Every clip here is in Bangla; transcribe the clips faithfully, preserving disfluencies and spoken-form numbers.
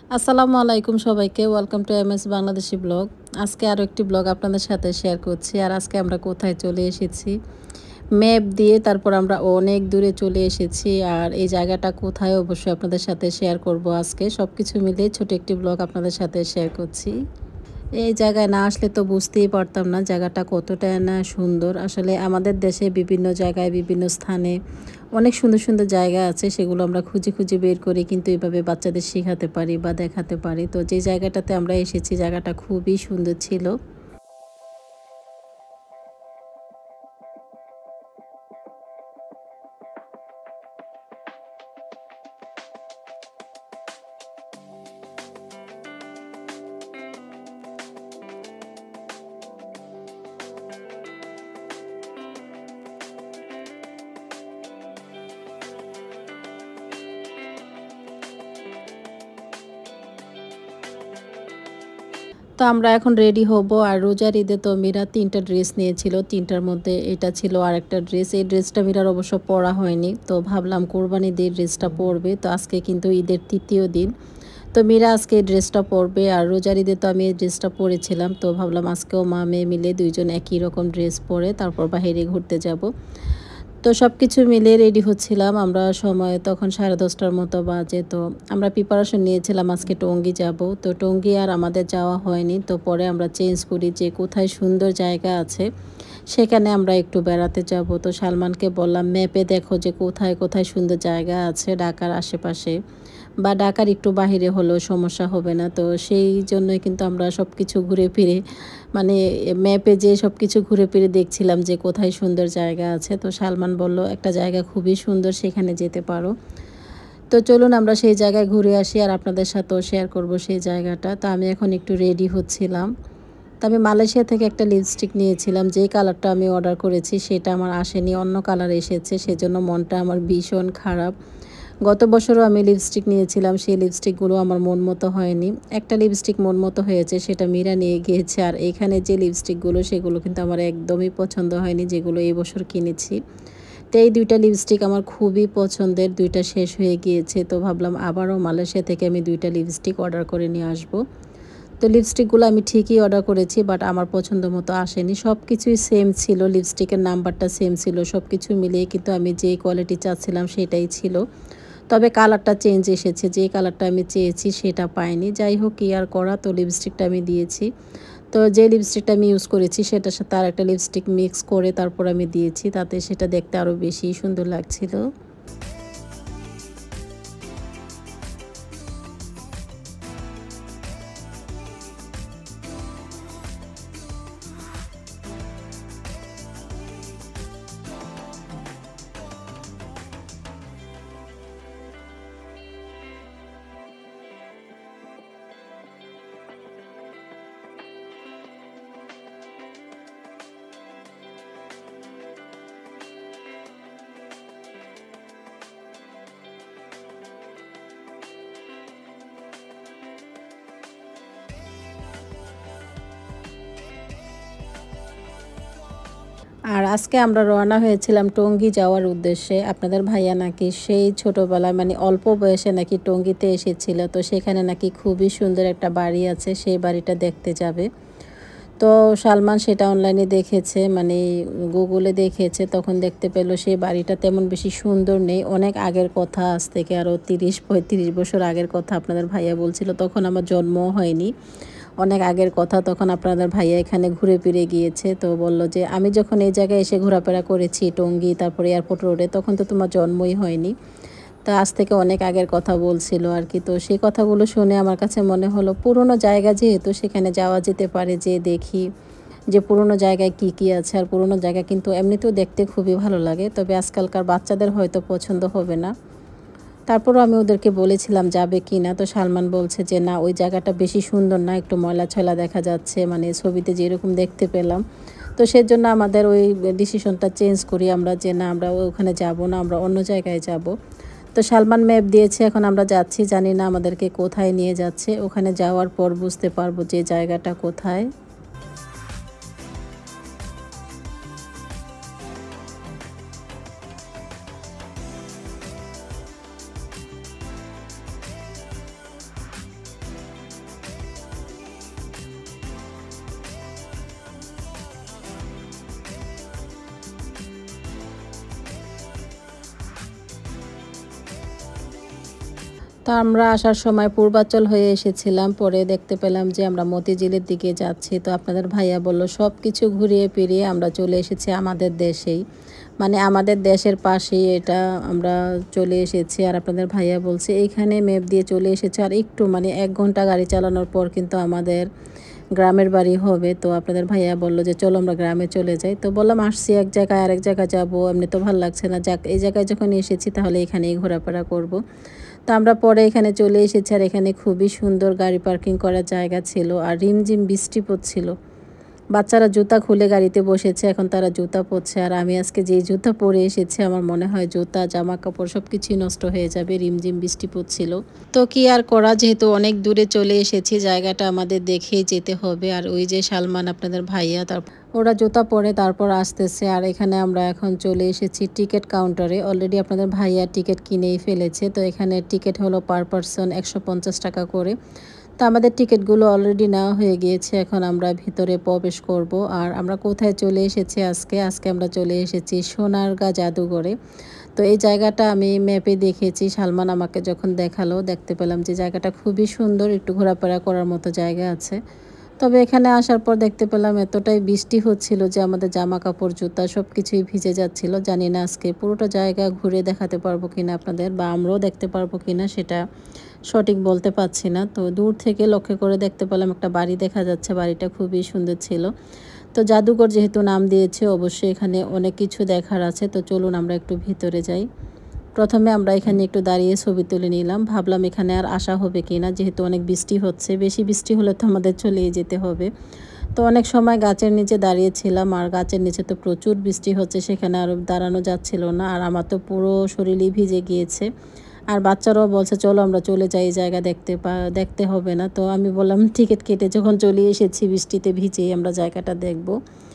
আসসালামু আলাইকুম সবাইকে। Welcome to MS Bangladeshi blog. আজকে আরও একটি ব্লগ আপনাদের সাথে শেয়ার করছি। আর আজকে আমরা কোথায় চলে এসেছি, ম্যাপ দিয়ে তারপর আমরা অনেক দূরে চলে এসেছি। আর এই জায়গাটা কোথায় অবশ্যই আপনাদের সাথে শেয়ার করব আজকে। সব কিছু মিলিয়ে ছোট একটি ব্লগ আপনাদের সাথে শেয়ার করছি। এই জায়গায় না আসলে তো বুঝতেই পারতাম না জায়গাটা কতটা না সুন্দর। আসলে আমাদের দেশে বিভিন্ন জায়গায় বিভিন্ন স্থানে অনেক সুন্দর সুন্দর জায়গা আছে, সেগুলো আমরা খুঁজে খুঁজে বের করি কিন্তু এভাবে বাচ্চাদের শেখাতে পারি বা দেখাতে পারি। তো যে জায়গাটাতে আমরা এসেছি জায়গাটা খুবই সুন্দর ছিল। তো আমরা এখন রেডি হব। আর রোজার ঈদে তো মীরা তিনটা ড্রেস নিয়েছিল, তিনটার মধ্যে এটা ছিল আরেকটা ড্রেস। এই ড্রেসটা মীরার অবশ্য পরা হয়নি, তো ভাবলাম কোরবানি ঈদের ড্রেসটা পরবে। তো আজকে কিন্তু ঈদের তৃতীয় দিন, তো মীরা আজকে এই ড্রেসটা পরবে। আর রোজার ঈদে তো আমি এই ড্রেসটা পরেছিলাম, তো ভাবলাম আজকেও মা মেয়ে মিলে দুইজন একই রকম ড্রেস পরে তারপর বাইরে ঘুরতে যাব। তো সব কিছু মিলে রেডি হচ্ছিলাম আমরা। সময় তখন সাড়ে দশটার মতো বাজে। তো আমরা প্রিপারেশন নিয়েছিলাম আজকে টঙ্গী যাব। তো টঙ্গী আর আমাদের যাওয়া হয়নি, তো পরে আমরা চেঞ্জ করি যে কোথায় সুন্দর জায়গা আছে সেখানে আমরা একটু বেড়াতে যাব। তো সালমানকে বললাম ম্যাপে দেখো যে কোথায় কোথায় সুন্দর জায়গা আছে ঢাকার আশেপাশে বা ঢাকার একটু বাহিরে হলেও সমস্যা হবে না। তো সেই জন্যই কিন্তু আমরা সব কিছু ঘুরে ফিরে মানে ম্যাপে যে সব কিছু ঘুরে ফিরে দেখছিলাম যে কোথায় সুন্দর জায়গা আছে। তো সালমান বলল একটা জায়গা খুবই সুন্দর, সেখানে যেতে পারো। তো চলুন আমরা সেই জায়গায় ঘুরে আসি আর আপনাদের সাথেও শেয়ার করব সেই জায়গাটা। তো আমি এখন একটু রেডি হচ্ছিলাম। তো আমি মালয়েশিয়া থেকে একটা লিপস্টিক নিয়েছিলাম, যেই কালারটা আমি অর্ডার করেছি সেটা আমার আসেনি, অন্য কালার এসেছে, সেজন্য মনটা আমার ভীষণ খারাপ। গত বছরও আমি লিপস্টিক নিয়েছিলাম, সেই লিপস্টিকগুলো আমার মন মতো হয়নি। একটা লিপস্টিক মন মতো হয়েছে, সেটা মীরা নিয়ে গিয়েছে। আর এখানে যে লিপস্টিকগুলো সেগুলো কিন্তু আমার একদমই পছন্দ হয়নি, যেগুলো এই বছর কিনেছি। তো এই দুইটা লিপস্টিক আমার খুবই পছন্দের, দুইটা শেষ হয়ে গিয়েছে। তো ভাবলাম আবারও মালয়েশিয়া থেকে আমি দুইটা লিপস্টিক অর্ডার করে নিয়ে আসবো। তো লিপস্টিকগুলো আমি ঠিকই অর্ডার করেছি, বাট আমার পছন্দ মতো আসেনি। সব কিছুই সেম ছিল, লিপস্টিকের নাম্বারটা সেম ছিল, সব কিছু মিলিয়ে কিন্তু আমি যেই কোয়ালিটি চাচ্ছিলাম সেটাই ছিল। তবে কালারটা চেঞ্জ এসেছে, যে কালারটা আমি চেয়েছি সেটা পাইনি। যাই হোক কি আর করা, তো লিপস্টিকটা আমি দিয়েছি। তো যে লিপস্টিকটা আমি ইউজ করেছি সেটার সাথে আর একটা লিপস্টিক মিক্স করে তারপর আমি দিয়েছি, তাতে সেটা দেখতে আরও বেশি সুন্দর লাগছিল। আর আজকে আমরা রওনা হয়েছিলাম টঙ্গী যাওয়ার উদ্দেশ্যে। আপনাদের ভাইয়া নাকি সেই ছোটোবেলায় মানে অল্প বয়সে নাকি টঙ্গীতে এসেছিল, তো সেখানে নাকি খুবই সুন্দর একটা বাড়ি আছে, সেই বাড়িটা দেখতে যাবে। তো সালমান সেটা অনলাইনে দেখেছে, মানে গুগলে দেখেছে, তখন দেখতে পেল সেই বাড়িটা তেমন বেশি সুন্দর নেই। অনেক আগের কথা, আজ থেকে আরও তিরিশ পঁয়ত্রিশ বছর আগের কথা আপনাদের ভাইয়া বলছিল, তখন আমার জন্মও হয়নি, অনেক আগের কথা। তখন আপনাদের ভাইয়া এখানে ঘুরে ফিরে গিয়েছে, তো বলল যে আমি যখন এই জায়গায় এসে ঘোরাফেরা করেছি টঙ্গী তারপরে এয়ারপোর্ট রোডে, তখন তো তোমার জন্মই হয়নি। তা আজ থেকে অনেক আগের কথা বলছিল আর কি। তো সেই কথাগুলো শুনে আমার কাছে মনে হলো পুরনো জায়গা যেহেতু সেখানে যাওয়া যেতে পারে, যে দেখি যে পুরনো জায়গায় কি কি আছে। আর পুরনো জায়গা কিন্তু এমনিতেও দেখতে খুবই ভালো লাগে, তবে আজকালকার বাচ্চাদের হয়তো পছন্দ হবে না। তারপরও আমি ওদেরকে বলেছিলাম যাবে কি না, তো সালমান বলছে যে না ওই জায়গাটা বেশি সুন্দর না, একটু ময়লা ছয়লা দেখা যাচ্ছে, মানে ছবিতে যেরকম দেখতে পেলাম। তো সেজন্য আমাদের ওই ডিসিশনটা চেঞ্জ করি আমরা, যে না আমরা ওখানে যাব না, আমরা অন্য জায়গায় যাব। তো সালমান ম্যাপ দিয়েছে, এখন আমরা যাচ্ছি, জানি না আমাদেরকে কোথায় নিয়ে যাচ্ছে। ওখানে যাওয়ার পর বুঝতে পারবো যে জায়গাটা কোথায়। তো আমরা আসার সময় পূর্বাচল হয়ে এসেছিলাম, পরে দেখতে পেলাম যে আমরা মতিঝিলের দিকে যাচ্ছি। তো আপনাদের ভাইয়া বলল সব কিছু ঘুরিয়ে ফিরিয়ে আমরা চলে এসেছি আমাদের দেশেই, মানে আমাদের দেশের পাশেই এটা আমরা চলে এসেছি। আর আপনাদের ভাইয়া বলছে এইখানে ম্যাপ দিয়ে চলে এসেছে, আর একটু মানে এক ঘন্টা গাড়ি চালানোর পর কিন্তু আমাদের গ্রামের বাড়ি হবে। তো আপনাদের ভাইয়া বলল যে চলো আমরা গ্রামে চলে যাই। তো বললাম আসছি এক জায়গায় আরেক জায়গায় যাবো, এমনি তো ভালো লাগছে না, যাক এই জায়গায় যখন এসেছি তাহলে এখানেই ঘোরাফেরা করব। তো আমরা পরে এখানে চলে এসেছি, আর এখানে খুবই সুন্দর গাড়ি পার্কিং করার জায়গা ছিল, আর রিমঝিম বৃষ্টি পড়ছিল। বাচ্চারা জুতা খুলে গাড়িতে বসেছে, এখন তারা জুতা পরছে। আর আমি আজকে যেই জুতা পরে এসেছি আমার মনে হয় জুতা জামা কাপড় সব কিছুই নষ্ট হয়ে যাবে, রিমঝিম বৃষ্টি পড়ছিল। তো কি আর করা, যেহেতু অনেক দূরে চলে এসেছি জায়গাটা আমাদের দেখেই যেতে হবে। আর ওই যে সালমান আপনাদের ভাইয়া, তার ওরা জুতা পরে তারপর আসতেছে। আর এখানে আমরা এখন চলে এসেছি টিকিট কাউন্টারে। অলরেডি আপনাদের ভাইয়া টিকিট কিনেই ফেলেছে। তো এখানে টিকিট হলো পার পারসন একশো পঞ্চাশ টাকা করে। তো আমাদের টিকিটগুলো অলরেডি নেওয়া হয়ে গিয়েছে, এখন আমরা ভিতরে প্রবেশ করব। আর আমরা কোথায় চলে এসেছি আজকে আজকে আমরা চলে এসেছি সোনারগাঁ জাদুঘরে। তো এই জায়গাটা আমি ম্যাপে দেখেছি, সালমান আমাকে যখন দেখালো দেখতে পেলাম যে জায়গাটা খুবই সুন্দর, একটু ঘোরাফেরা করার মতো জায়গা আছে। তবে এখানে আসার পর দেখতে পেলাম এতটাই বৃষ্টি হচ্ছিল যে আমাদের জামা কাপড় জুতা সব কিছুই ভিজে যাচ্ছিল। জানি না আজকে পুরোটা জায়গা ঘুরে দেখাতে পারবো কিনা আপনাদের, বা আমরাও দেখতে পারবো কিনা সেটা সঠিক বলতে পারছি না। তো দূর থেকে লক্ষ্য করে দেখতে পেলাম একটা বাড়ি দেখা যাচ্ছে, বাড়িটা খুবই সুন্দর ছিল। তো জাদুঘর যেহেতু নাম দিয়েছে অবশ্যই এখানে অনেক কিছু দেখার আছে। তো চলুন আমরা একটু ভিতরে যাই। প্রথমে আমরা এখানে একটু দাঁড়িয়ে ছবি তুলে নিলাম, ভাবলাম এখানে আর আসা হবে কি না, যেহেতু অনেক বৃষ্টি হচ্ছে, বেশি বৃষ্টি হলে তো আমাদের চলেই যেতে হবে। তো অনেক সময় গাছের নিচে দাঁড়িয়েছিলাম, আর গাছের নিচে তো প্রচুর বৃষ্টি হচ্ছে, সেখানে আর দাঁড়ানো যাচ্ছিল না। আর আমার তো পুরো শরীরই ভিজে গিয়েছে। আর বাচ্চারাও বলছে চলো আমরা চলে যাই, জায়গা দেখতে পা দেখতে হবে না। তো আমি বললাম টিকিট কেটে যখন চলে এসেছি বৃষ্টিতে ভিজেই আমরা জায়গাটা দেখব।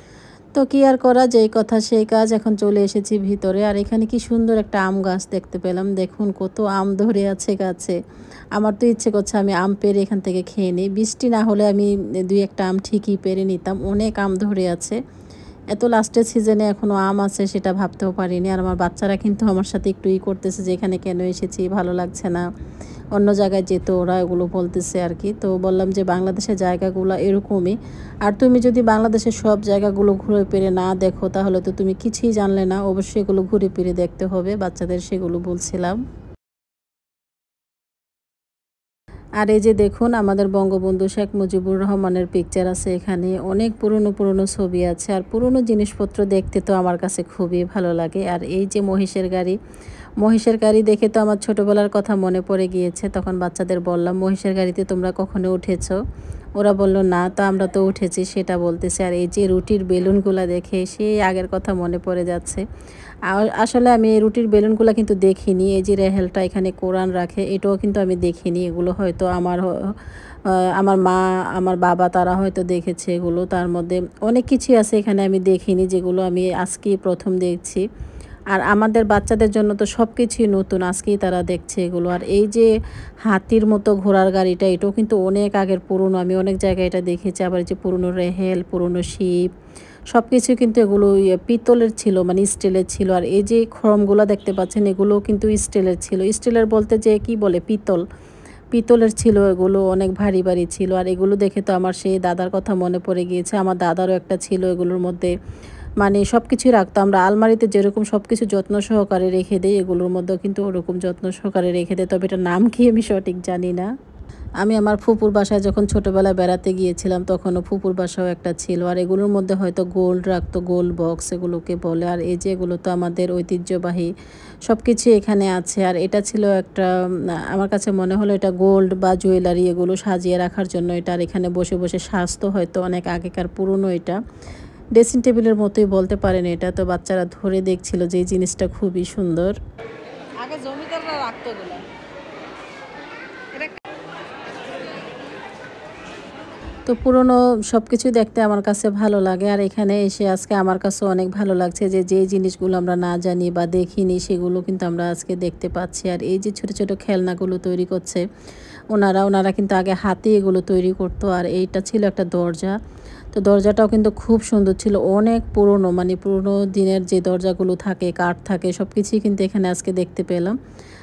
তো কি আর করা, যেই কথা সেই কাজ, এখন চলে এসেছি ভিতরে। আর এখানে কি সুন্দর একটা আম গাছ দেখতে পেলাম, দেখুন কত আম ধরে আছে গাছে। আমার তো ইচ্ছে করছে আমি আম পেড়ে এখান থেকে খেয়ে নিই, বৃষ্টি না হলে আমি দুই একটা আম ঠিকই পেড়ে নিতাম, অনেক আম ধরে আছে। এত লাস্টের সিজনে এখনও আম আছে সেটা ভাবতেও পারিনি। আর আমার বাচ্চারা কিন্তু আমার সাথে একটু ই করতেছে যে এখানে কেন এসেছি, ভালো লাগছে না, অন্য জায়গায় যেত ওরা, এগুলো বলতেছে আর কি। তো বললাম যে বাংলাদেশের জায়গাগুলো এরকমই, আর তুমি যদি বাংলাদেশের সব জায়গাগুলো ঘুরে ফিরে না দেখো তাহলে তো তুমি কিছুই জানলে না, অবশ্যই এগুলো ঘুরে ফিরে দেখতে হবে, বাচ্চাদের সেগুলো বলছিলাম। আর এই যে দেখুন আমাদের বঙ্গবন্ধু শেখ মুজিবুর রহমানের পিকচার আছে এখানে, অনেক পুরনো পুরনো ছবি আছে। আর পুরনো জিনিসপত্র দেখতে তো আমার কাছে খুবই ভালো লাগে। আর এই যে মহিষের গাড়ি, মহিষের গাড়ি দেখে তো আমার ছোটোবেলার কথা মনে পড়ে গিয়েছে। তখন বাচ্চাদের বললাম মহিষের গাড়িতে তোমরা কখনো উঠেছো? ওরা বলল না, তো আমরা তো উঠেছি সেটা বলতেছে। আর এই যে রুটির বেলুনগুলো দেখে সেই আগের কথা মনে পড়ে যাচ্ছে। আর আসলে আমি এই রুটির বেলুনগুলো কিন্তু দেখিনি, এই যে রেহেলটা এখানে কোরআন রাখে এটাও কিন্তু আমি দেখিনি। এগুলো হয়তো আমার আমার মা আমার বাবা তারা হয়তো দেখেছে এগুলো, তার মধ্যে অনেক কিছুই আছে এখানে আমি দেখিনি, যেগুলো আমি আজকেই প্রথম দেখছি। আর আমাদের বাচ্চাদের জন্য তো সব কিছুই নতুন, আজকেই তারা দেখছে এগুলো। আর এই যে হাতির মতো ঘোড়ার গাড়িটা, এটাও কিন্তু অনেক আগের পুরনো, আমি অনেক জায়গায় এটা দেখেছি। আবার যে পুরনো রেহেল, পুরনো শিপ, সব কিছু কিন্তু এগুলো পিতলের ছিল, মানে স্টিলের ছিল। আর এই যে খড়মগুলো দেখতে পাচ্ছেন এগুলোও কিন্তু স্টিলের ছিল। স্টিলের বলতে যে কি বলে, পিতল, পিতলের ছিল, এগুলো অনেক ভারী ভারী ছিল। আর এগুলো দেখে তো আমার সেই দাদার কথা মনে পড়ে গিয়েছে, আমার দাদারও একটা ছিল এগুলোর মধ্যে, মানে সব কিছুই রাখতো। আমরা আলমারিতে যেরকম সব কিছু যত্ন সহকারে রেখে দিই, এগুলোর মধ্যেও কিন্তু ওরকম যত্ন সহকারে রেখে দেয়, তবে এটার নাম কি আমি সঠিক জানি না। আমি আমার ফুপুর বাসায় যখন ছোটোবেলায় বেড়াতে গিয়েছিলাম তখনও ফুপুর বাসাও একটা ছিল। আর এগুলোর মধ্যে হয়তো গোল্ড রাখতো, গোল্ড বক্স এগুলোকে বলে। আর এই যে এগুলো তো আমাদের ঐতিহ্যবাহী সব কিছু এখানে আছে। আর এটা ছিল একটা, আমার কাছে মনে হলো এটা গোল্ড বা জুয়েলারি এগুলো সাজিয়ে রাখার জন্য এটা। আর এখানে বসে বসে সাজতো হয়তো, অনেক আগেকার পুরনো এটা, ড্রেসিং টেবিলের মতোই বলতে পারেন এটা। তো বাচ্চারা ধরে দেখছিল যে এই জিনিসটা খুবই সুন্দর। আগে জমিদাররা রাখতো এগুলো। তো পুরনো সব কিছু দেখতে আমার কাছে ভালো লাগে। আর এখানে এসে আজকে আমার কাছে অনেক ভালো লাগছে যে যেই জিনিসগুলো আমরা না জানি বা দেখিনি সেগুলো কিন্তু আমরা আজকে দেখতে পাচ্ছি। আর এই যে ছোট ছোট খেলনাগুলো তৈরি করছে ওনারা, ওনারা কিন্তু আগে হাতে এগুলো তৈরি করতো। আর এইটা ছিল একটা দরজা, তো দরজাটাও কিন্তু খুব সুন্দর ছিল, অনেক পুরনো, মানে পুরনো দিনের যে দরজাগুলো থাকে, কাঠ থাকে, সব কিছুই কিন্তু এখানে আজকে দেখতে পেলাম।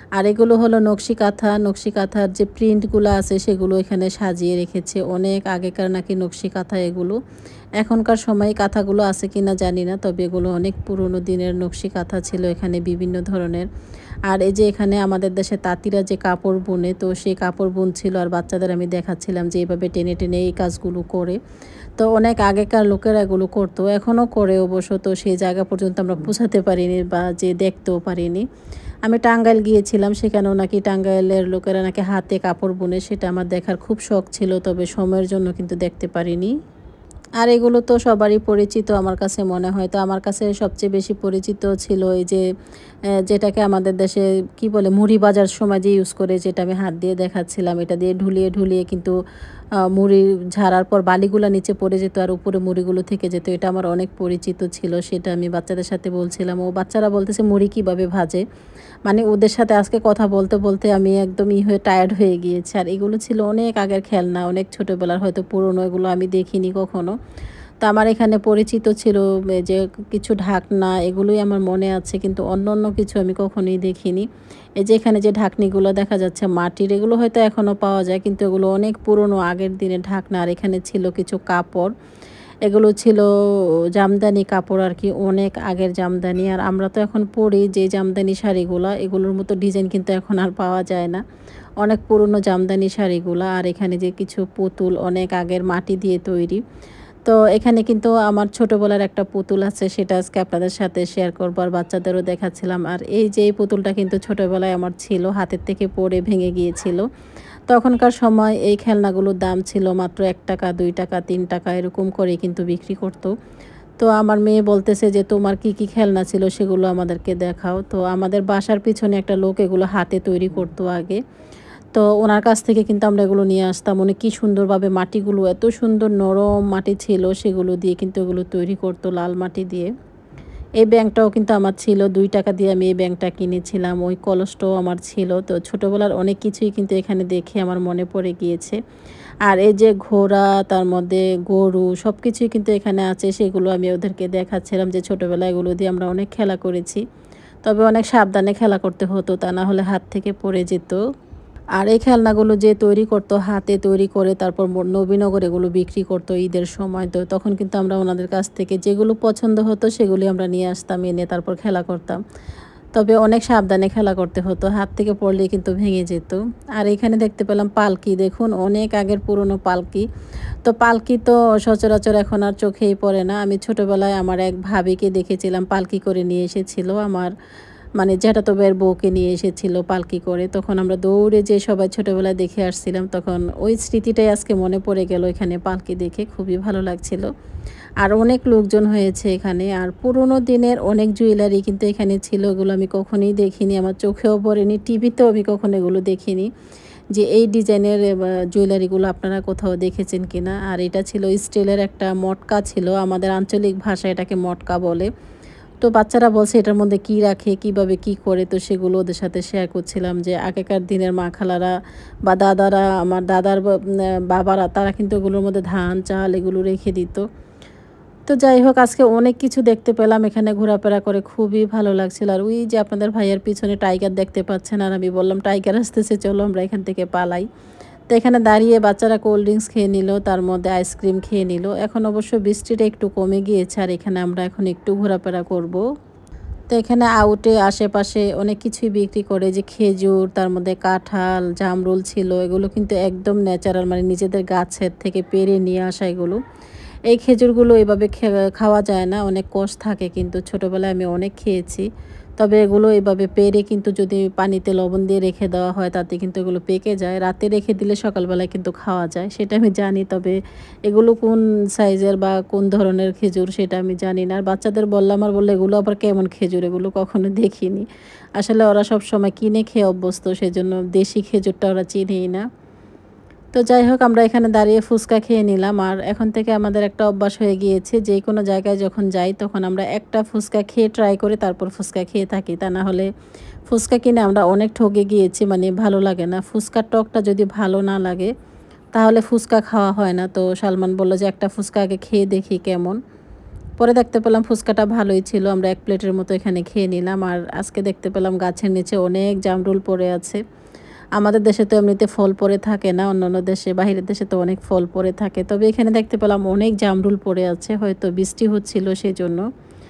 আর এগুলো হলো নকশি কাঁথা। নকশি কাঁথার যে প্রিন্টগুলো আছে সেগুলো এখানে সাজিয়ে রেখেছে। অনেক আগেকার নাকি নকশি কাঁথা এগুলো। এখনকার সময়ে কাঁথাগুলো আছে কিনা জানি না, তবে এগুলো অনেক পুরনো দিনের নকশি কাঁথা ছিল এখানে বিভিন্ন ধরনের। আর এই যে এখানে আমাদের দেশে তাঁতিরা যে কাপড় বুনে, তো সেই কাপড় বুনছিল আর বাচ্চাদের আমি দেখাচ্ছিলাম যে এইভাবে টেনে টেনে এই কাজগুলো করে। তো অনেক আগেকার লোকেরা এগুলো করতো, এখনও করে অবশ্য। তো সেই জায়গা পর্যন্ত আমরা পৌঁছাতে পারিনি বা যে দেখতেও পারিনি। আমি টাঙ্গাইল গিয়েছিলাম, সেখানেও নাকি টাঙ্গাইলের লোকেরা নাকি হাতে কাপড় বুনে, সেটা আমার দেখার খুব শখ ছিল, তবে সময়ের জন্য কিন্তু দেখতে পারিনি। আর এগুলো তো সবারই পরিচিত আমার কাছে মনে হয়। তো আমার কাছে সবচেয়ে বেশি পরিচিত ছিল এই যে যেটাকে আমাদের দেশে কি বলে মুড়ি বাজার সময় যে ইউজ করে, যেটা আমি হাত দিয়ে দেখাচ্ছিলাম, এটা দিয়ে ঢুলিয়ে ঢুলিয়ে কিন্তু মুড়ি ঝাড়ার পর বালিগুলো নিচে পড়ে যেত আর উপরে মুড়িগুলো থেকে যেত। এটা আমার অনেক পরিচিত ছিল, সেটা আমি বাচ্চাদের সাথে বলছিলাম। ও বাচ্চারা বলতেছে মুড়ি কীভাবে ভাজে, মানে ওদের সাথে আজকে কথা বলতে বলতে আমি একদম ই হয়ে টায়ার্ড হয়ে গিয়েছি। আর এগুলো ছিল অনেক আগের খেলনা, অনেক ছোটোবেলার, হয়তো পুরনো, এগুলো আমি দেখিনি কখনো। তো আমার এখানে পরিচিত ছিল যে কিছু ঢাকনা, এগুলোই আমার মনে আছে, কিন্তু অন্য অন্য কিছু আমি কখনোই দেখিনি। এই যে এখানে যে ঢাকনিগুলো দেখা যাচ্ছে মাটির, এগুলো হয়তো এখনও পাওয়া যায়, কিন্তু এগুলো অনেক পুরনো আগের দিনের ঢাকনা। আর এখানে ছিল কিছু কাপড়, এগুলো ছিল জামদানি কাপড় আর কি, অনেক আগের জামদানি। আর আমরা তো এখন পরি যে জামদানি শাড়িগুলো, এগুলোর মতো ডিজাইন কিন্তু এখন আর পাওয়া যায় না, অনেক পুরনো জামদানি শাড়িগুলো। আর এখানে যে কিছু পুতুল অনেক আগের মাটি দিয়ে তৈরি। তো এখানে কিন্তু আমার ছোটোবেলার একটা পুতুল আছে, সেটা আজকে আপনাদের সাথে শেয়ার করবো আর বাচ্চাদেরও দেখাচ্ছিলাম। আর এই যে এই পুতুলটা কিন্তু ছোটোবেলায় আমার ছিল, হাতের থেকে পড়ে ভেঙে গিয়েছিল। তখনকার সময় এই খেলনাগুলোর দাম ছিল মাত্র এক টাকা, দুই টাকা, তিন টাকা এরকম করে কিন্তু বিক্রি করতো। তো আমার মেয়ে বলতেছে যে তোমার কি কি খেলনা ছিল সেগুলো আমাদেরকে দেখাও। তো আমাদের বাসার পিছনে একটা লোক এগুলো হাতে তৈরি করতো আগে, তো ওনার কাছ থেকে কিন্তু আমরা এগুলো নিয়ে আসতাম। উনি কী সুন্দরভাবে মাটিগুলো, এত সুন্দর নরম মাটি ছিল, সেগুলো দিয়ে কিন্তু এগুলো তৈরি করতো, লাল মাটি দিয়ে। এই ব্যাংকটাও কিন্তু আমার ছিল, দুই টাকা দিয়ে আমি এই ব্যাংকটা কিনেছিলাম। ওই কলসটাও আমার ছিল। তো ছোটোবেলার অনেক কিছুই কিন্তু এখানে দেখে আমার মনে পড়ে গিয়েছে। আর এই যে ঘোড়া, তার মধ্যে গরু, সব কিছুই কিন্তু এখানে আছে, সেগুলো আমি ওদেরকে দেখাচ্ছিলাম যে ছোটোবেলায় এগুলো দিয়ে আমরা অনেক খেলা করেছি। তবে অনেক সাবধানে খেলা করতে হতো, তা না হলে হাত থেকে পড়ে যেত। আর এই খেলনাগুলো যে তৈরি করতো হাতে তৈরি করে, তারপর নবীনগর এগুলো বিক্রি করতো ঈদের সময়। তো তখন কিন্তু আমরা ওনাদের কাছ থেকে যেগুলো পছন্দ হতো সেগুলি আমরা নিয়ে আসতাম, এনে তারপর খেলা করতাম। তবে অনেক সাবধানে খেলা করতে হতো, হাত থেকে পড়লে কিন্তু ভেঙে যেত। আর এখানে দেখতে পেলাম পালকি, দেখুন অনেক আগের পুরনো পালকি। তো পালকি তো সচরাচর এখন আর চোখেই পড়ে না। আমি ছোটোবেলায় আমার এক ভাবিকে দেখেছিলাম পালকি করে নিয়ে এসেছিল, আমার মানে জ্যাঠাতো ভাইয়ের বউকে নিয়ে এসেছিল পালকি করে। তখন আমরা দৌড়ে যে সবাই ছোটোবেলায় দেখে আসছিলাম, তখন ওই স্মৃতিটাই আজকে মনে পড়ে গেল এখানে পালকি দেখে, খুবই ভালো লাগছিল। আর অনেক লোকজন হয়েছে এখানে। আর পুরোনো দিনের অনেক জুয়েলারি কিন্তু এখানে ছিল, এগুলো আমি কখনোই দেখিনি, আমার চোখেও পড়েনি, টিভিতেও আমি কখনো এগুলো দেখিনি যে এই ডিজাইনের জুয়েলারিগুলো আপনারা কোথাও দেখেছেন কিনা। আর এটা ছিল স্টিলের একটা মটকা ছিল, আমাদের আঞ্চলিক ভাষায় এটাকে মটকা বলে। তো বাচ্চারা বলছে এটার মধ্যে কি রাখে, কিভাবে কি করে, তো সেগুলো ওদের সাথে শেয়ার করছিলাম যে আগেকার দিনের মা খালারা বা দাদারা, আমার দাদার বাবারা, তারা কিন্তু এগুলোর মধ্যে ধান চাল এগুলো রেখে দিত। তো যাই হোক, আজকে অনেক কিছু দেখতে পেলাম এখানে ঘোরাফেরা করে, খুবই ভালো লাগছিল। আর ওই যে আপনাদের ভাইয়ের পিছনে টাইগার দেখতে পাচ্ছেন, আর আমি বললাম টাইগার আসতেছে, চলো আমরা এখান থেকে পালাই। তো এখানে দাঁড়িয়ে বাচ্চারা কোল্ড ড্রিঙ্কস খেয়ে নিল, তার মধ্যে আইসক্রিম খেয়ে নিল। এখন অবশ্য বৃষ্টিটা একটু কমে গিয়েছে, আর এখানে আমরা এখন একটু ঘোরাফেরা করব। তো এখানে আউটে আশেপাশে অনেক কিছুই বিক্রি করে, যে খেজুর, তার মধ্যে কাঁঠাল, জামরুল ছিল, এগুলো কিন্তু একদম ন্যাচারাল, মানে নিজেদের গাছের থেকে পেড়ে নিয়ে আসা এগুলো। এই খেজুরগুলো এভাবে খাওয়া যায় না, অনেক কষ থাকে, কিন্তু ছোটোবেলায় আমি অনেক খেয়েছি। তবে এগুলো এভাবে পেড়ে কিন্তু যদি পানিতে লবণ দিয়ে রেখে দেওয়া হয়, তাতে কিন্তু এগুলো পেকে যায়, রাতে রেখে দিলে সকালবেলায় কিন্তু খাওয়া যায়, সেটা আমি জানি। তবে এগুলো কোন সাইজের বা কোন ধরনের খেজুর সেটা আমি জানি না। আর বাচ্চাদের বললাম, আর বললে এগুলো আবার কেমন খেজুর, এগুলো কখনো দেখিনি। আসলে ওরা সব সময় কিনে খেয়ে অভ্যস্ত, সেজন্য দেশি খেজুরটা ওরা চিনেই না। তো যাই হোক, আমরা এখানে দাঁড়িয়ে ফুচকা খেয়ে নিলাম। আর এখন থেকে আমাদের একটা অভ্যাস হয়ে গিয়েছে, যে কোনো জায়গায় যখন যাই তখন আমরা একটা ফুচকা খেয়ে ট্রাই করে তারপর ফুচকা খেয়ে থাকি, তা না হলে ফুচকা কিনে আমরা অনেক ঠকে গিয়েছি, মানে ভালো লাগে না। ফুচকার টকটা যদি ভালো না লাগে তাহলে ফুচকা খাওয়া হয় না। তো সালমান বলল যে একটা ফুচকা আগে খেয়ে দেখি কেমন। পরে দেখতে পেলাম ফুচকাটা ভালোই ছিল, আমরা এক প্লেটের মতো এখানে খেয়ে নিলাম। আর আজকে দেখতে পেলাম গাছের নিচে অনেক জামরুল পড়ে আছে। আমাদের দেশে তো এমনিতে ফল পড়ে থাকে না, অন্যান্য দেশে বাহিরের দেশে তো অনেক ফল পড়ে থাকে, তবে এখানে দেখতে পেলাম অনেক জামরুল পড়ে আছে, হয়তো বৃষ্টি হচ্ছিল সেই জন্য।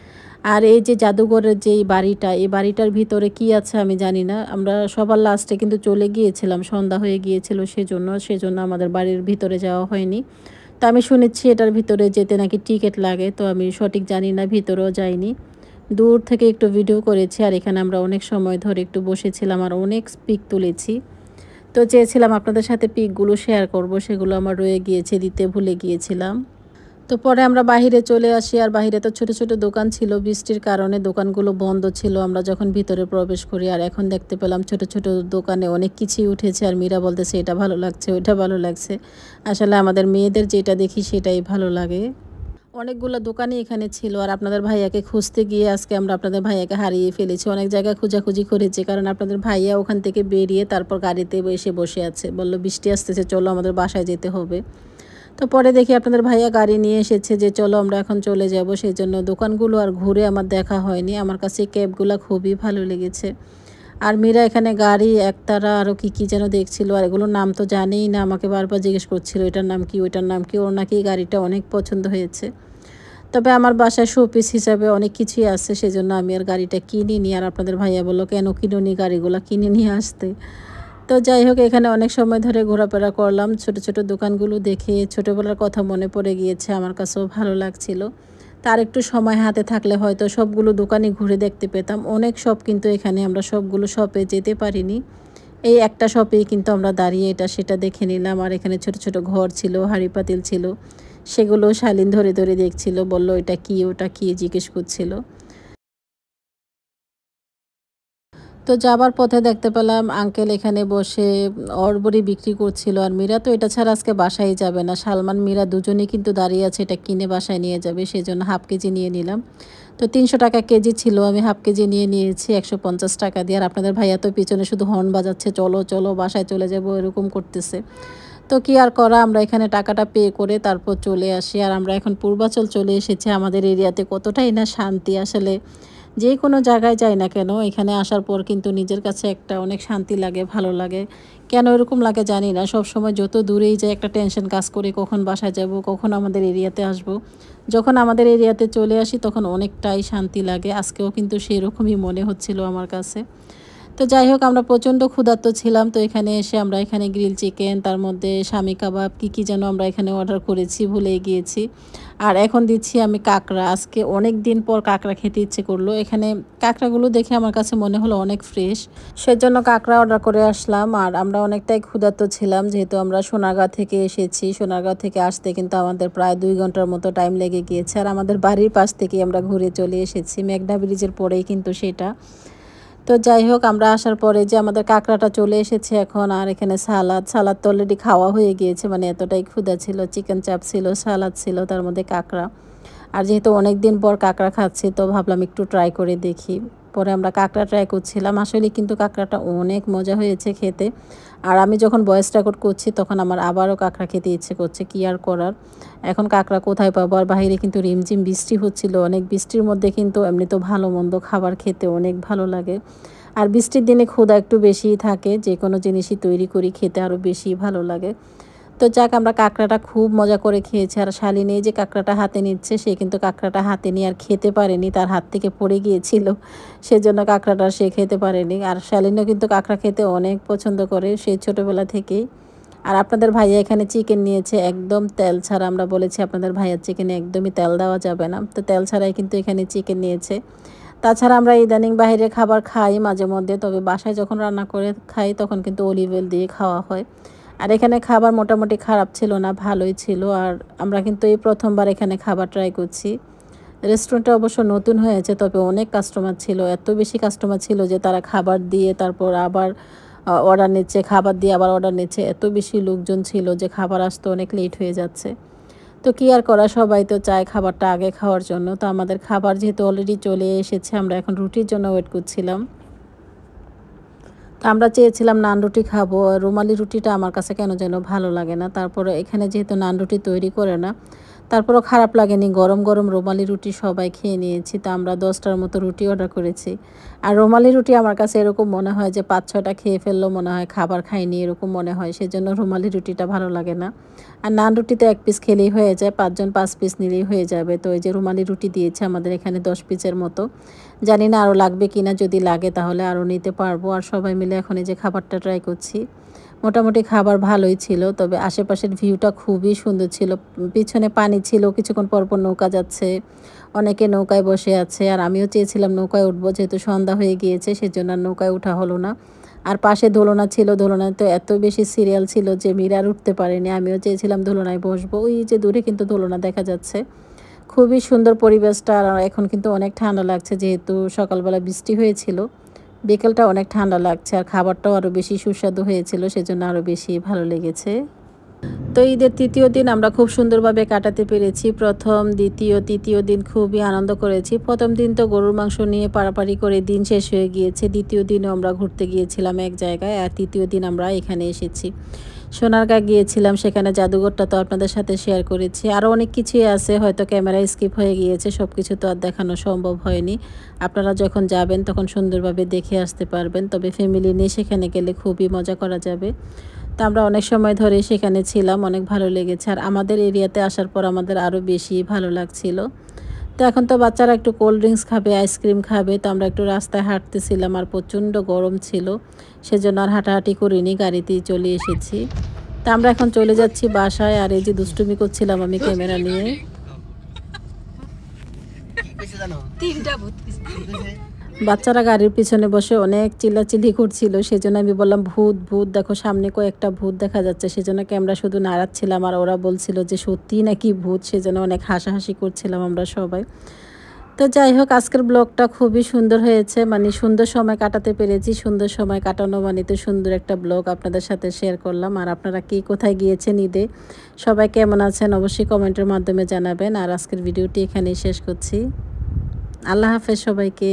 আর এই যে জাদুঘরের যে বাড়িটা, এই বাড়িটার ভিতরে কি আছে আমি জানি না। আমরা সবার লাস্টে কিন্তু চলে গিয়েছিলাম, সন্ধ্যা হয়ে গিয়েছিল সেজন্য সেজন্য আমাদের বাড়ির ভিতরে যাওয়া হয়নি। তো আমি শুনেছি এটার ভিতরে যেতে নাকি টিকিট লাগে, তো আমি সঠিক জানি না, ভিতরেও যাইনি। দূর থেকে একটু ভিডিও করেছি, আর এখানে আমরা অনেক সময় ধরে একটু বসেছিলাম আর অনেক পিক তুলেছি। তো চেয়েছিলাম আপনাদের সাথে পিকগুলো শেয়ার করব, সেগুলো আমার রয়ে গিয়েছে, দিতে ভুলে গিয়েছিলাম। তো পরে আমরা বাহিরে চলে আসি, আর বাহিরে তো ছোট ছোট দোকান ছিল, বৃষ্টির কারণে দোকানগুলো বন্ধ ছিল আমরা যখন ভিতরে প্রবেশ করি। আর এখন দেখতে পেলাম ছোট ছোট দোকানে অনেক কিছুই উঠেছে, আর মীরা বলতেছে এটা ভালো লাগছে ওইটা ভালো লাগছে। আসলে আমাদের মেয়েদের যেটা দেখি সেটাই ভালো লাগে। অনেকগুলো দোকানই এখানে ছিল, আর আপনাদের ভাইয়াকে খুঁজতে গিয়ে আজকে আমরা আপনাদের ভাইয়াকে হারিয়ে ফেলেছি। অনেক জায়গায় খোঁজাখুঁজি করেছি, কারণ আপনাদের ভাইয়া ওখান থেকে বেরিয়ে তারপর গাড়িতে এসে বসে আছে, বলল বৃষ্টি আসতেছে চলো আমাদের বাসায় যেতে হবে। তো পরে দেখি আপনাদের ভাইয়া গাড়ি নিয়ে এসেছে যে চলো আমরা এখন চলে যাব, সেই জন্য দোকানগুলো আর ঘুরে আমার দেখা হয়নি। আমার কাছে ক্যাবগুলো খুবই ভালো লেগেছে। আর মীরা এখানে গাড়ি একতারা আরও কী কী যেন দেখছিল, আর এগুলোর নাম তো জানেই না, আমাকে বারবার জিজ্ঞেস করছিল এটার নাম কি ওইটার নাম কি। ওর নাকি গাড়িটা অনেক পছন্দ হয়েছে। তবে আমার বাসায় শোপিস হিসাবে অনেক কিছুই আছে, সেজন্য আমি আর গাড়িটা কিনিনি। আর আপনাদের ভাইয়া বললো কেন কিনুনি, গাড়িগুলো কিনে নিয়ে আসতে। তো যাই হোক, এখানে অনেক সময় ধরে ঘোরাফেরা করলাম, ছোট ছোট দোকানগুলো দেখে ছোটোবেলার কথা মনে পড়ে গিয়েছে, আমার কাছেও ভালো লাগছিল। তার একটু সময় হাতে থাকলে হয়তো সবগুলো দোকানই ঘুরে দেখতে পেতাম। অনেক শপ কিন্তু এখানে, আমরা সবগুলো শপে যেতে পারিনি। এই একটা শপেই কিন্তু আমরা দাঁড়িয়ে এটা সেটা দেখে নিলাম। আর এখানে ছোট ছোট ঘর ছিল, হাঁড়ি পাতিল ছিল, সেগুলো শালীন ধরে ধরে দেখছিল, বলল এটা কি ওটা কি জিজ্ঞেস করছিল। তো যাবার পথে দেখতে পেলাম আঙ্কেল এখানে বসে অর্বরি বিক্রি করছিল, আর মীরা তো এটা ছাড়া আজকে বাসায় যাবে না। সালমান মীরা দুজনেই কিন্তু দাঁড়িয়ে আছে এটা কিনে বাসায় নিয়ে যাবে, সেই জন্য হাফ কেজি নিয়ে নিলাম। তো তিনশো টাকা কেজি ছিল, আমি হাফ কেজি নিয়ে নিয়েছি একশো পঞ্চাশ টাকা দিয়ে। আর আপনাদের ভাইয়া তো পিছনে শুধু হর্ন বাজাচ্ছে চলো চলো বাসায় চলে যাবো এরকম করতেছে। তো কি আর করা, আমরা এখানে টাকাটা পে করে তারপর চলে আসি। আর আমরা এখন পূর্বাচল চলে এসেছি, আমাদের এরিয়াতে কতটাই না শান্তি। আসলে যে কোনো জায়গায় যাই না কেন, এখানে আসার পর কিন্তু নিজের কাছে একটা অনেক শান্তি লাগে, ভালো লাগে। কেন এরকম লাগে জানি না, সব সময় যত দূরেই যাই একটা টেনশন কাজ করি, কখন বাসায় যাব, কখন আমাদের এরিয়াতে আসব। যখন আমাদের এরিয়াতে চলে আসি তখন অনেকটাই শান্তি লাগে। আজকেও কিন্তু সেরকমই মনে হচ্ছিল আমার কাছে। তো যাই হোক, আমরা প্রচণ্ড ক্ষুধার্ত ছিলাম, তো এখানে এসে আমরা এখানে গ্রিল চিকেন, তার মধ্যে স্বামী কাবাব কী কী যেন আমরা এখানে অর্ডার করেছি, ভুলে গিয়েছি। আর এখন দিচ্ছি আমি কাঁকড়া, আজকে অনেক দিন পর কাঁকড়া খেতে ইচ্ছে করলো। এখানে কাঁকড়াগুলো দেখে আমার কাছে মনে হলো অনেক ফ্রেশ, সেজন্য কাঁকড়া অর্ডার করে আসলাম। আর আমরা অনেকটাই ক্ষুধার্ত ছিলাম, যেহেতু আমরা সোনারগাঁও থেকে এসেছি। সোনারগাঁও থেকে আসতে কিন্তু আমাদের প্রায় দুই ঘন্টার মতো টাইম লেগে গিয়েছে, আর আমাদের বাড়ির পাশ থেকেই আমরা ঘুরে চলে এসেছি, মেঘনা ব্রিজের পরেই কিন্তু সেটা। তো যাই হোক, আমরা আসার পরে যে আমাদের কাঁকড়াটা চলে এসেছে এখন। আর এখানে সালাদ সালাদ তো অলরেডি খাওয়া হয়ে গিয়েছে, মানে এতটাই ক্ষুধা ছিল। চিকেন চাপ ছিল, সালাদ ছিল, তার মধ্যে কাঁকড়া। আর যেহেতু অনেক দিন পর কাঁকড়া খাচ্ছি, তো ভাবলাম একটু ট্রাই করে দেখি। পরে আমরা কাঁকড়া ট্রাই করছিলাম, আসলে কিন্তু কাঁকড়াটা অনেক মজা হয়েছে খেতে। আর আমি যখন ভয়েস রেকর্ড করছি তখন আমার আবারও কাঁকড়া খেতে ইচ্ছে করছে, কী আর করার। এখন কাঁকড়া কোথায় পাবো, আর বাইরে কিন্তু রিমঝিম বৃষ্টি হচ্ছিল, অনেক বৃষ্টির মধ্যে কিন্তু এমনি তো ভালো মন্দ খাবার খেতে অনেক ভালো লাগে। আর বৃষ্টির দিনে ক্ষুধা একটু বেশিই থাকে, যে কোনো জিনিসই তৈরি করি খেতে আরও বেশি ভালো লাগে। তো যাক, আমরা কাঁকড়াটা খুব মজা করে খেয়েছি। আর শালিনী যে কাঁকড়াটা হাতে নিচ্ছে, সে কিন্তু কাঁকড়াটা হাতে নিয়ে আর খেতে পারেনি, তার হাত থেকে পড়ে গিয়েছিল, সেজন্য কাঁকড়াটা সে খেতে পারেনি। আর শালিনীও কিন্তু কাঁকড়া খেতে অনেক পছন্দ করে সেই ছোটোবেলা থেকেই। আর আপনাদের ভাইয়া এখানে চিকেন নিয়েছে একদম তেল ছাড়া, আমরা বলেছি আপনাদের ভাইয়ার চিকেনে একদমই তেল দেওয়া যাবে না, তো তেল ছাড়াই কিন্তু এখানে চিকেন নিয়েছে। তাছাড়া আমরা ইদানিং বাইরে খাবার খাই মাঝে মধ্যে, তবে বাসায় যখন রান্না করে খাই তখন কিন্তু অলিভ অয়েল দিয়ে খাওয়া হয়। আর এখানে খাবার মোটামুটি খারাপ ছিল না, ভালোই ছিল। আর আমরা কিন্তু এই প্রথমবার এখানে খাবার ট্রাই করছি। রেস্টুরেন্টটা অবশ্য নতুন হয়েছে, তবে অনেক কাস্টমার ছিল, এত বেশি কাস্টমার ছিল যে তারা খাবার দিয়ে তারপর আবার অর্ডার নিচ্ছে, খাবার দিয়ে আবার অর্ডার নিচ্ছে। এত বেশি লোকজন ছিল যে খাবার আসতে অনেক লেট হয়ে যাচ্ছে। তো কী আর করা, সবাই তো চায় খাবারটা আগে খাওয়ার জন্য। তো আমাদের খাবার যেহেতু অলরেডি চলে এসেছে, আমরা এখন রুটির জন্য ওয়েট করছিলাম। তো আমরা চেয়েছিলাম নান রুটি খাবো, রুমালি রুটিটা আমার কাছে কেন যেন ভালো লাগে না। তারপরে এখানে যেহেতু নান রুটি তৈরি করে না, তারপরও খারাপ লাগেনি, গরম গরম রুমালি রুটি সবাই খেয়ে নিয়েছি। তো আমরা দশটার মতো রুটি অর্ডার করেছি। আর রুমালি রুটি আমার কাছে এরকম মনে হয় যে পাঁচ ছয়টা খেয়ে ফেললেও মনে হয় খাবার খাইনি এরকম মনে হয়, সেজন্য রুমালি রুটিটা ভালো লাগে না। আর নান রুটিতে এক পিস খেলেই হয়ে যায়, পাঁচজন পাঁচ পিস নিলেই হয়ে যাবে। তো এই যে রুমালি রুটি দিয়েছে আমাদের এখানে দশ পিসের মতো। জানি না আরও লাগবে কিনা, যদি লাগে তাহলে আরও নিতে পারবো। আর সবাই মিলে এখন এই যে খাবারটা ট্রাই করছি। মোটামুটি খাবার ভালোই ছিল, তবে আশেপাশের ভিউটা খুবই সুন্দর ছিল। পিছনে পানি ছিল, কিছুক্ষণ পর পর নৌকা যাচ্ছে, অনেকে নৌকায় বসে আছে। আর আমিও চেয়েছিলাম নৌকায় উঠবো, যেহেতু সন্ধ্যা হয়ে গিয়েছে সেজন্য আর নৌকায় ওঠা হলো না। আর পাশে দোলনা ছিল, দোলনায় তো এত বেশি সিরিয়াল ছিল যে মীরা আর উঠতে পারেনি। আমিও চেয়েছিলাম দোলনায় বসবো, ওই যে দূরে কিন্তু দোলনা দেখা যাচ্ছে। খুবই সুন্দর পরিবেশটা। আর এখন কিন্তু অনেক ঠান্ডা লাগছে, যেহেতু সকালবেলা বৃষ্টি হয়েছিল। বিকেলটা অনেক ঠান্ডা লাগছে, আর খাবারটাও আরও বেশি সুস্বাদু হয়েছিল, সেজন্য আরও বেশি ভালো লেগেছে। তো ঈদের তৃতীয় দিন আমরা খুব সুন্দরভাবে কাটাতে পেরেছি। প্রথম, দ্বিতীয়, তৃতীয় দিন খুবই আনন্দ করেছি। প্রথম দিন তো গরুর মাংস নিয়ে পাড়াপাড়ি করে দিন শেষ হয়ে গিয়েছে। দ্বিতীয় দিনও আমরা ঘুরতে গিয়েছিলাম এক জায়গায়, আর তৃতীয় দিন আমরা এখানে এসেছি। সোনারগাঁ গিয়েছিলাম, সেখানে জাদুঘরটা তো আপনাদের সাথে শেয়ার করেছি। আরও অনেক কিছুই আছে, হয়তো ক্যামেরা স্কিপ হয়ে গিয়েছে, সব কিছু তো আর দেখানো সম্ভব হয়নি। আপনারা যখন যাবেন তখন সুন্দরভাবে দেখে আসতে পারবেন, তবে ফ্যামিলি নিয়ে সেখানে গেলে খুবই মজা করা যাবে। তো আমরা অনেক সময় ধরে সেখানে ছিলাম, অনেক ভালো লেগেছে। আর আমাদের এরিয়াতে আসার পর আমাদের আরও বেশি ভালো লাগছিল। তো এখন তো বাচ্চারা একটু কোল্ড ড্রিঙ্কস খাবে, আইসক্রিম খাবে, তো আমরা একটু রাস্তায় হাঁটতেছিলাম, আর প্রচণ্ড গরম ছিল, সেজন্য আর হাঁটাহাঁটি করিনি, গাড়িতেই চলে এসেছি। তা আমরা এখন চলে যাচ্ছি বাসায়। আর এই যে দুষ্টুমি করছিলাম আমি ক্যামেরা নিয়ে। তিনটা ভূত। বাচ্চারা গাড়ির পিছনে বসে অনেক চিল্লাচিল্লি করছিল, সেজন্য আমি বললাম ভূত ভূত দেখো, সামনে কয়েকটা ভূত দেখা যাচ্ছে, সেজন্য ক্যামেরা শুধু নাড়াচ্ছিলাম। আর ওরা বলছিল যে সত্যিই নাকি ভূত, সেজন্য অনেক হাসাহাসি করছিলাম আমরা সবাই। তো যাই হোক, আজকের ব্লগটা খুবই সুন্দর হয়েছে, মানে সুন্দর সময় কাটাতে পেরেছি। সুন্দর সময় কাটানো মানে তো সুন্দর একটা ব্লগ আপনাদের সাথে শেয়ার করলাম। আর আপনারা কি কোথায় গিয়েছেন ঈদে, সবাই কেমন আছেন অবশ্যই কমেন্টের মাধ্যমে জানাবেন। আর আজকের ভিডিওটি এখানেই শেষ করছি। আল্লাহ হাফেজ সবাইকে।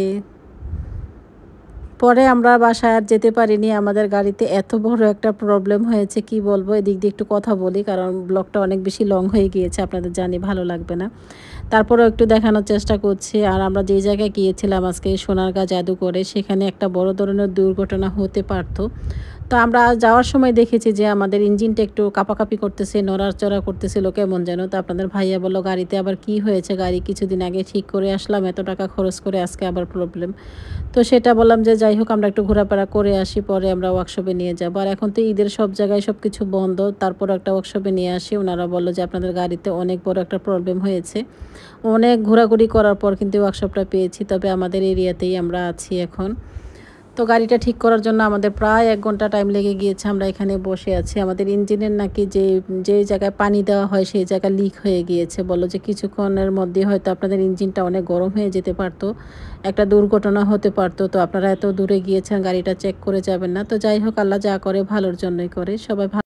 পরে আমরা বাসায় আর যেতে পারিনি, আমাদের গাড়িতে এত বড় একটা প্রবলেম হয়েছে কি বলবো। এদিক দিয়ে একটু কথা বলি, কারণ ব্লগটা অনেক বেশি লং হয়ে গিয়েছে, আপনাদের জানি ভালো লাগবে না, তারপরেও একটু দেখানোর চেষ্টা করছি। আর আমরা যেই জায়গায় গিয়েছিলাম আজকে সোনারগাঁ জাদুঘরে, সেখানে একটা বড় ধরনের দুর্ঘটনা হতে পারতো। তো আমরা যাওয়ার সময় দেখেছি যে আমাদের ইঞ্জিনটা একটু কাঁপাকাঁপি করতেছে, নড়াচড়া করতেছিল কেমন যেন। তো আপনাদের ভাইয়া বললো গাড়িতে আবার কি হয়েছে, গাড়ি কিছুদিন আগে ঠিক করে আসলাম, এত টাকা খরচ করে আজকে আবার প্রবলেম। তো সেটা বললাম যে যাই হোক আমরা একটু ঘোরাফেরা করে আসি, পরে আমরা ওয়ার্কশপে নিয়ে যাবো। আর এখন তো ঈদের সব জায়গায় সব কিছু বন্ধ, তারপর একটা ওয়ার্কশপে নিয়ে আসি। ওনারা বললো যে আপনাদের গাড়িতে অনেক বড় একটা প্রবলেম হয়েছে। অনেক ঘোরাঘুরি করার পর কিন্তু ওয়ার্কশপটা পেয়েছি, তবে আমাদের এরিয়াতেই আমরা আছি এখন। তো গাড়িটা ঠিক করার জন্য আমাদের প্রায় এক ঘন্টা টাইম লেগে গিয়েছে, আমরা এখানে বসে আছি। আমাদের ইঞ্জিনের নাকি যে যে জায়গায় পানি দেওয়া হয় সেই জায়গা লিক হয়ে গিয়েছে, বলো যে কিছুক্ষণের মধ্যে হয়তো আপনাদের ইঞ্জিনটা অনেক গরম হয়ে যেতে পারতো, একটা দুর্ঘটনা হতে পারতো। তো আপনারা এত দূরে গিয়েছেন, গাড়িটা চেক করে যাবেন না। তো যাই হোক, আল্লাহ যা করে ভালোর জন্যই করে। সবাই ভালো